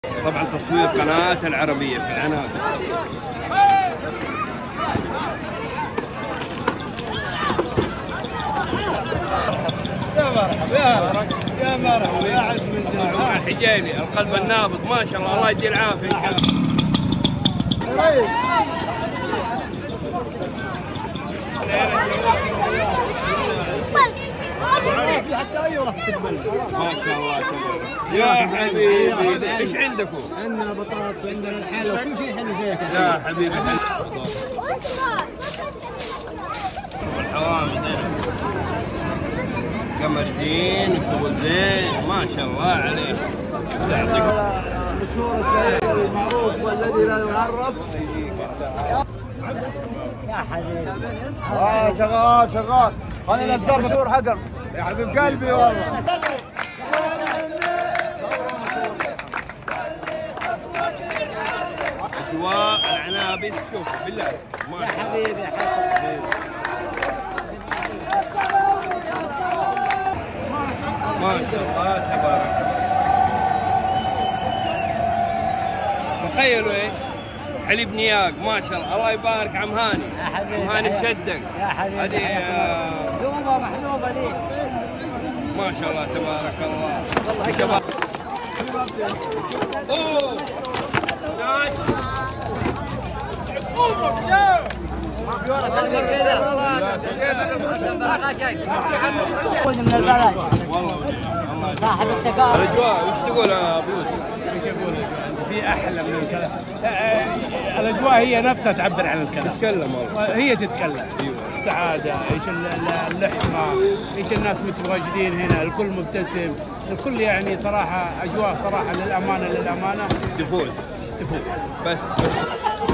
طبعا تصوير قناة العربية في العنابة. يا مرحبا يا مرحبا يا عز من عمر الحجيني القلب النابض ما شاء الله، الله يدي العافية إن شاء الله. ما شاء الله تبارك يا حبيبي. ايش عندكم؟ عندنا بطاطس وعندنا الحلا وكل شيء حلو زيك يا حبيبي الحوامل قمر دين وشغل زين ما شاء الله عليه. مشهور السيد المعروف والذي لا يعرف. يا حبيبي شغال خلينا نتزور مشهور حقر يا حبيب قلبي والله. اجواء العنابي شوف بالله يا حبيبي حبيبي ما شاء الله تبارك. تخيلوا ايش؟ حليب نياق ما شاء الله، الله يبارك عم هاني. عم هاني مشدق يا حبيبي. هذه محلوبه محلوبه دي ما شاء الله تبارك الله. والله شباب اوه ناج ما في ورقه تلقى كذا من البلد والله صاحب التكافل. الاجواء وش تقول يا ابو يوسف؟ ايش اقول لك؟ في احلى من الكلام. الاجواء هي نفسها تعبر عن الكلام. تتكلم والله. هي تتكلم. ايوه السعاده، ايش اللحمه، ايش الناس متواجدين هنا، الكل مبتسم، الكل يعني صراحه اجواء صراحه للامانه تفوز تفوز. بس